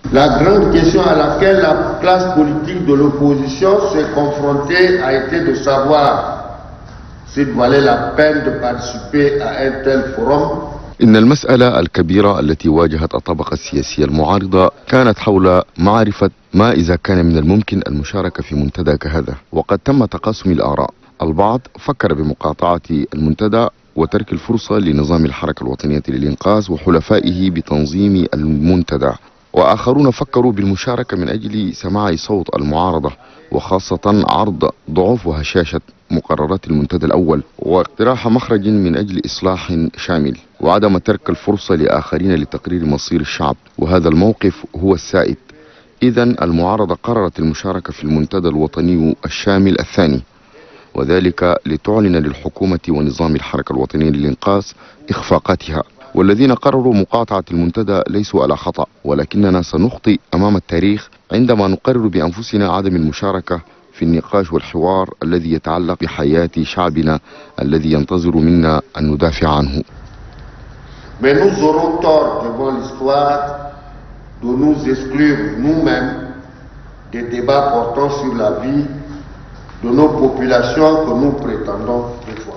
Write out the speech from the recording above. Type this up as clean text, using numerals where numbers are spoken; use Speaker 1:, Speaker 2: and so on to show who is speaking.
Speaker 1: La grande question à laquelle la classe politique de l'opposition s'est confrontée a été de savoir s'il valait la peine de participer à un tel forum.
Speaker 2: إن المسألة الكبيرة التي واجهت الطبقة السياسية المعارضة كانت حول معرفة ما إذا كان من الممكن المشاركة في منتدى كهذا، وقد تم تقاسم الآراء. البعض فكر بمقاطعة المنتدى وترك الفرصة لنظام الحركة الوطنية للإنقاذ وحلفائه بتنظيم المنتدى، وآخرون فكروا بالمشاركة من أجل سماع صوت المعارضة، وخاصة عرض ضعف وهشاشة مقررات المنتدى الأول واقتراح مخرج من أجل إصلاح شامل، وعدم ترك الفرصة لآخرين لتقرير مصير الشعب، وهذا الموقف هو السائد. إذن المعارضة قررت المشاركة في المنتدى الوطني الشامل الثاني، وذلك لتعلن للحكومة ونظام الحركة الوطنية للإنقاذ إخفاقاتها. والذين قرروا مقاطعة المنتدى ليسوا على خطأ، ولكننا سنخطئ أمام التاريخ عندما نقرر بأنفسنا عدم المشاركة في النقاش والحوار الذي يتعلق بحياة شعبنا الذي ينتظر منا أن ندافع عنه.
Speaker 1: Mais nous aurons tort devant l'histoire de nous exclure nous-mêmes des débats portant sur la vie de nos populations que nous prétendons défendre.